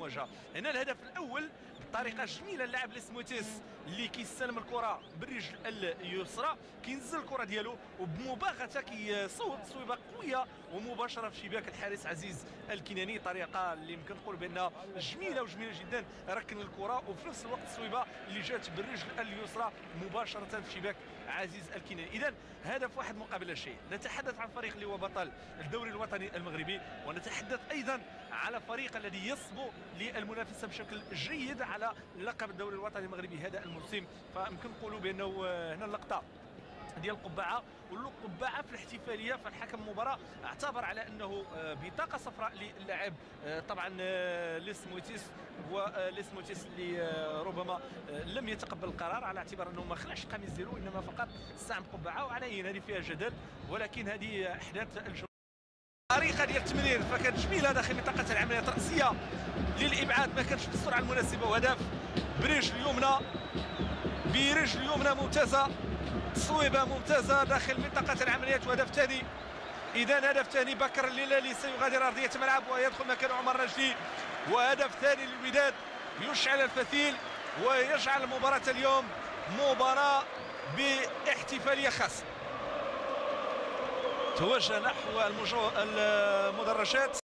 المواجهه. هنا الهدف الاول بطريقه جميله اللاعب لسموتيس اللي كيستلم الكره بالرجل اليسرى، كينزل الكره ديالو وبمباغته كيصوب تصويبه قويه ومباشره في شباك الحارس عزيز الكناني. طريقه اللي يمكن نقول بانها جميله وجميله جدا، ركن الكره وفي نفس الوقت التصويبه اللي جات بالرجل اليسرى مباشره في شباك عزيز الكناني. اذا هدف واحد مقابل لا شيء. نتحدث عن فريق اللي هو بطل الدوري الوطني المغربي، ونتحدث ايضا على فريق الذي يصبو للمنافسه بشكل جيد على لقب الدوري الوطني المغربي هذا الموسم. فيمكن نقولوا بانه هنا اللقطه ديال القبعه والقبعه في الاحتفاليه، فالحكم المباراه اعتبر على انه بطاقه صفراء للاعب طبعا لسموتيس، ولسموتيس اللي ربما لم يتقبل القرار على اعتبار انه ما خلعش القميص ديالو انما فقط استعمل قبعه. وعليه هذه فيها جدل، ولكن هذه احداث الطريقه ديال التمرير فكانت جميله داخل منطقه العمليات الراسيه للابعاد، ما كانش بالسرعه المناسبه، وهدف برجل اليمنى برجل اليمنى ممتازه، تصويبه ممتازه داخل منطقه العمليات، وهدف ثاني. اذا هدف ثاني بكر الليلالي سيغادر ارضيه الملعب ويدخل مكان عمر رشدي، وهدف ثاني للوداد يشعل الفتيل ويجعل المباراه اليوم مباراه باحتفاليه خاصه. توجه نحو المدرجات.